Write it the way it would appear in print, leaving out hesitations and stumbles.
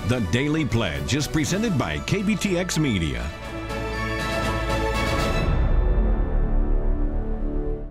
The Daily Pledge is presented by KBTX Media.